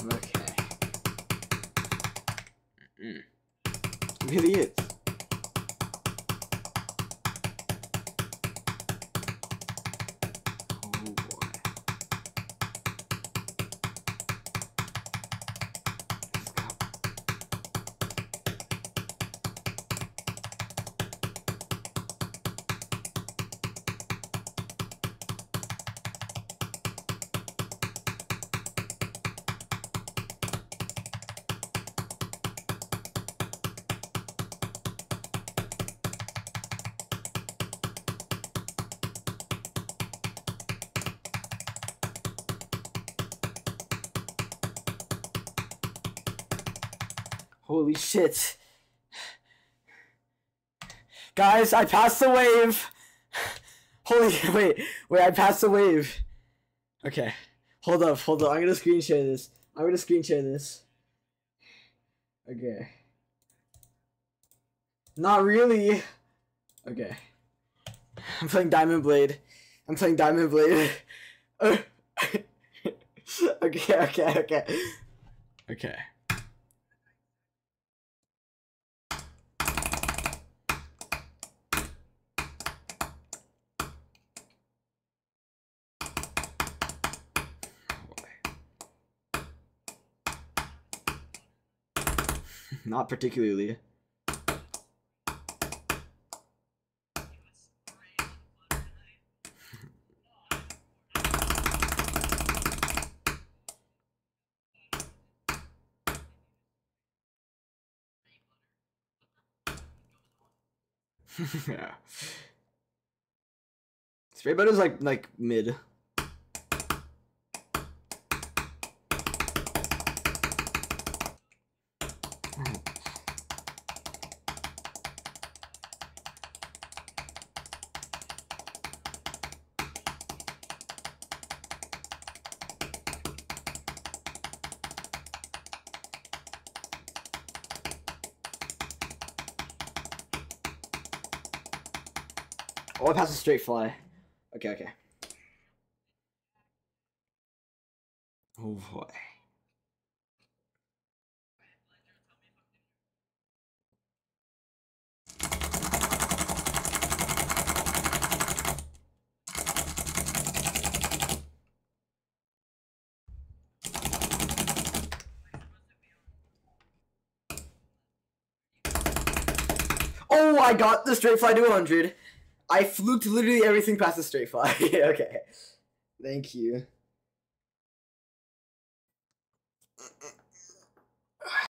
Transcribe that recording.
Okay. Really is. Oh boy. Let's go. Holy shit. Guys, I passed the wave. Holy, wait, I passed the wave. Okay. Hold up. I'm gonna screen share this. Okay. Not really. Okay. I'm playing Diamond Blade. Okay. Not particularly. Yeah. Spray butter's like mid. Oh, I passed a straight fly. Okay. Oh boy. Oh, I got the straight fly to 100. I fluked literally everything past the straight fly. Okay. Thank you.